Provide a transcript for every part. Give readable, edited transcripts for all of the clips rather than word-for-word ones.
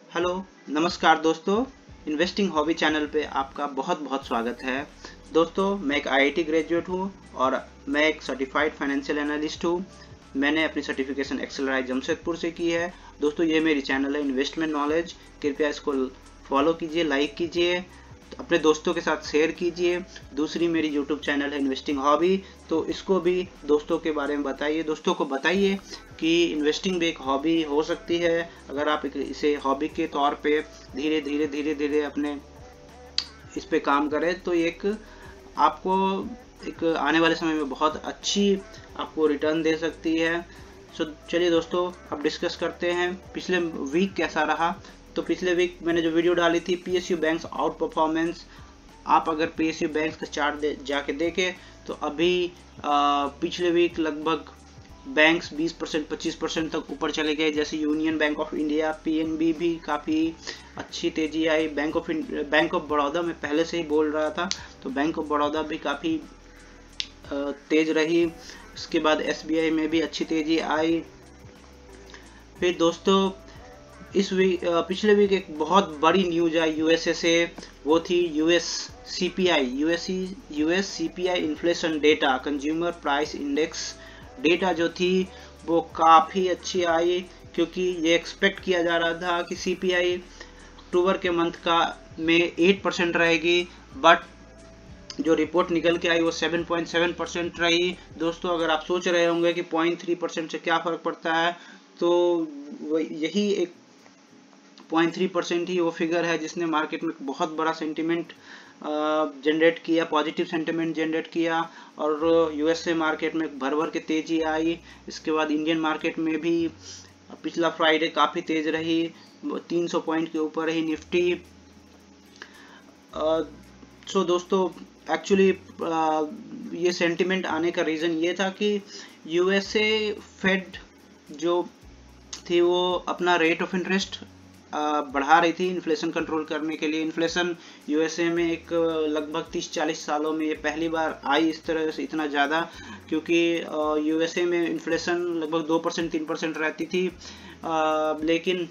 Hello, नमस्कार दोस्तों। Investing hobby channel पे आपका बहुत बहुत स्वागत है। दोस्तों, मैं एक आईआईटी ग्रेजुएट हूँ और मैं एक सर्टिफाइड फाइनेंशियल एनालिस्ट हूँ। मैंने अपनी सर्टिफिकेशन एक्सेलराइ जमशेदपुर से की है। दोस्तों, ये मेरी चैनल है इन्वेस्टमेंट नॉलेज। कृपया इसको फॉलो कीजिए, लाइक कीजिए, अपने दोस्तों के साथ शेयर कीजिए। दूसरी मेरी यूट्यूब चैनल है इन्वेस्टिंग हॉबी, तो इसको भी दोस्तों के बारे में बताइए। दोस्तों को बताइए कि इन्वेस्टिंग भी एक हॉबी हो सकती है। अगर आप इसे हॉबी के तौर पे धीरे धीरे अपने इस पे काम करें तो एक आपको एक आने वाले समय में बहुत अच्छी आपको रिटर्न दे सकती है। सो चलिए दोस्तों, अब डिस्कस करते हैं पिछले वीक कैसा रहा। तो पिछले वीक मैंने जो वीडियो डाली थी पीएसयू बैंक्स आउट परफॉर्मेंस, आप अगर पीएसयू बैंक्स का चार्ट जाके देखें तो अभी पिछले वीक लगभग बैंक्स 20% 25% तक ऊपर चले गए। जैसे Union Bank of India, PNB भी काफ़ी अच्छी तेजी आई। बैंक ऑफ बड़ौदा में पहले से ही बोल रहा था, तो बैंक ऑफ बड़ौदा भी काफ़ी तेज रही। उसके बाद एसबीआई में भी अच्छी तेजी आई। फिर दोस्तों पिछले वीक एक बहुत बड़ी न्यूज आई यूएसए से, वो थी US CPI inflation data, consumer price index data जो थी वो काफ़ी अच्छी आई, क्योंकि ये एक्सपेक्ट किया जा रहा था कि सीपीआई अक्टूबर के मंथ का में 8% रहेगी, बट जो रिपोर्ट निकल के आई वो 7.7% रही। दोस्तों, अगर आप सोच रहे होंगे कि 0.3% से क्या फ़र्क पड़ता है, तो यही एक 0.3% ही वो फिगर है जिसने मार्केट में बहुत बड़ा सेंटिमेंट जनरेट किया, पॉजिटिव सेंटिमेंट जनरेट किया, और यूएसए मार्केट में भर भर के तेजी आई। इसके बाद इंडियन मार्केट में भी पिछला फ्राइडे काफ़ी तेज रही, 300 पॉइंट के ऊपर रही निफ्टी। सो दोस्तों, एक्चुअली ये सेंटिमेंट आने का रीज़न ये था कि यूएसए फेड जो थी वो अपना रेट ऑफ इंटरेस्ट बढ़ा रही थी इन्फ्लेशन कंट्रोल करने के लिए। इन्फ्लेशन यूएसए में एक लगभग 30-40 सालों में ये पहली बार आई इस तरह से इतना ज़्यादा, क्योंकि यूएसए में इन्फ्लेशन लगभग 2% 3% रहती थी, लेकिन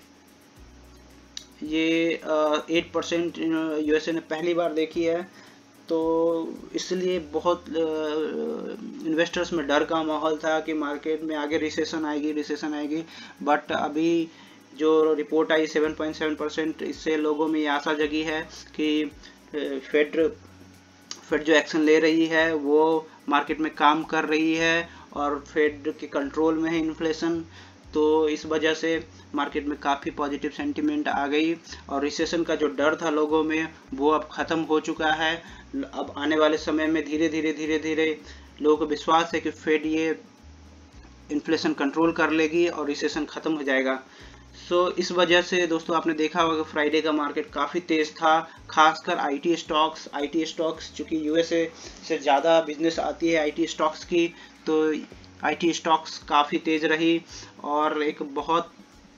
ये 8% यूएसए ने पहली बार देखी है। तो इसलिए बहुत इन्वेस्टर्स में डर का माहौल था कि मार्केट में आगे रिसेशन आएगी, बट अभी जो रिपोर्ट आई 7.7%, इससे लोगों में ये आशा जगी है कि फेड जो एक्शन ले रही है वो मार्केट में काम कर रही है और फेड के कंट्रोल में है इन्फ्लेशन। तो इस वजह से मार्केट में काफ़ी पॉजिटिव सेंटिमेंट आ गई और रिसेशन का जो डर था लोगों में वो अब ख़त्म हो चुका है। अब आने वाले समय में धीरे धीरे लोगों को विश्वास है कि फेड ये इन्फ्लेशन कंट्रोल कर लेगी और रिसेशन ख़त्म हो जाएगा। सो इस वजह से दोस्तों, आपने देखा होगा कि फ्राइडे का मार्केट काफ़ी तेज़ था, खासकर आईटी स्टॉक्स चूँकि यूएसए से ज़्यादा बिजनेस आती है आईटी स्टॉक्स की, तो आईटी स्टॉक्स काफ़ी तेज़ रही और एक बहुत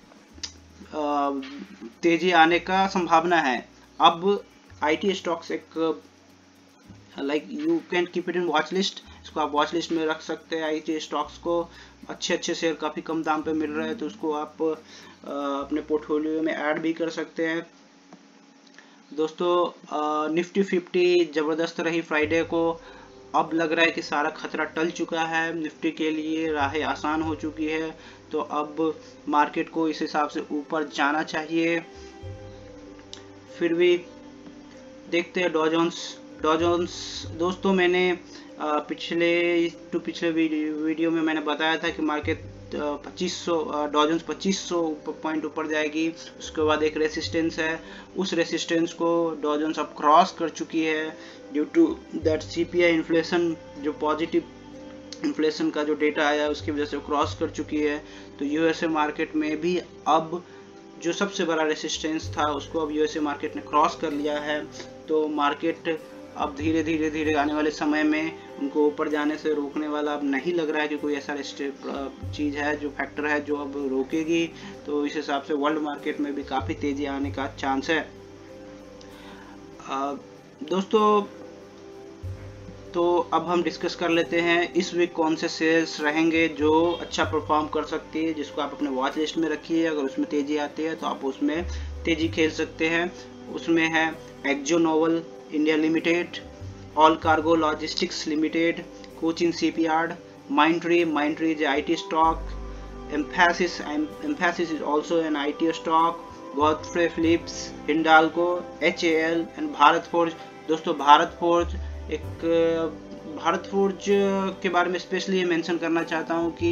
तेज़ी आने का संभावना है। अब आईटी स्टॉक्स एक you can keep it in watch list, इसको आप वॉच लिस्ट में रख सकते हैं। आईटी स्टॉक्स को अच्छे शेयर काफ़ी कम दाम पे मिल रहे हैं, तो उसको आप अपने पोर्टफोलियो में ऐड भी कर सकते हैं। दोस्तों, निफ्टी 50 ज़बरदस्त रही फ्राइडे को। अब लग रहा है कि सारा खतरा टल चुका है, निफ्टी के लिए राहें आसान हो चुकी है, तो अब मार्केट को इस हिसाब से ऊपर जाना चाहिए। फिर भी देखते हैं डॉ जोन्स। दोस्तों, मैंने पिछले वीडियो में मैंने बताया था कि मार्केट 2500 डॉ जोन्स 2500 पॉइंट ऊपर जाएगी। उसके बाद एक रेसिस्टेंस है, उस रेसिस्टेंस को डॉ जोन्स अब क्रॉस कर चुकी है due to that CPI inflation, जो पॉजिटिव इन्फ्लेशन का जो डेटा आया उसकी वजह से क्रॉस कर चुकी है। तो यूएसए मार्केट में भी अब जो सबसे बड़ा रेसिस्टेंस था उसको अब यूएसए मार्केट ने क्रॉस कर लिया है। तो मार्केट अब धीरे धीरे आने वाले समय में उनको ऊपर जाने से रोकने वाला अब नहीं लग रहा है कि कोई ऐसा चीज़ है जो फैक्टर है जो अब रोकेगी। तो इस हिसाब से वर्ल्ड मार्केट में भी काफ़ी तेज़ी आने का चांस है। दोस्तों, तो अब हम डिस्कस कर लेते हैं इस वीक कौन से शेयर्स रहेंगे जो अच्छा परफॉर्म कर सकती है, जिसको आप अपने वॉच लिस्ट में रखिए। अगर उसमें तेजी आती है तो आप उसमें तेजी खेल सकते हैं। उसमें है Akzo Nobel India limited, Allcargo logistics limited, Cochin shipyard, Mindtree is IT stock, Emphasis is also an IT stock, Godfrey Phillips, Hindalco, HAL and Bharat Forge. दोस्तों भारत फोर्ज के बारे में स्पेशली मेंशन करना चाहता हूँ कि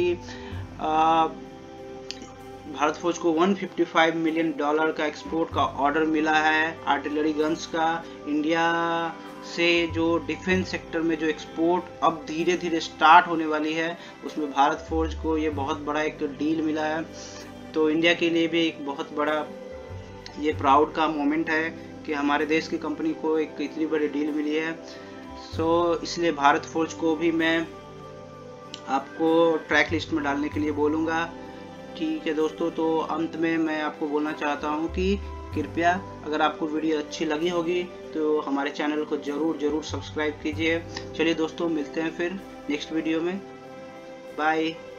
भारत फौज को $155 मिलियन का एक्सपोर्ट का ऑर्डर मिला है आर्टिलरी गन्स का। इंडिया से जो डिफेंस सेक्टर में जो एक्सपोर्ट अब धीरे धीरे स्टार्ट होने वाली है, उसमें भारत फौज को ये बहुत बड़ा एक डील मिला है। तो इंडिया के लिए भी एक बहुत बड़ा ये प्राउड का मोमेंट है कि हमारे देश की कंपनी को एक इतनी बड़ी डील मिली है। इसलिए भारत फौज को भी मैं आपको ट्रैक लिस्ट में डालने के लिए बोलूँगा। ठीक है दोस्तों, तो अंत में मैं आपको बोलना चाहता हूँ कि कृपया अगर आपको वीडियो अच्छी लगी होगी तो हमारे चैनल को ज़रूर सब्सक्राइब कीजिए। चलिए दोस्तों, मिलते हैं फिर नेक्स्ट वीडियो में। बाय।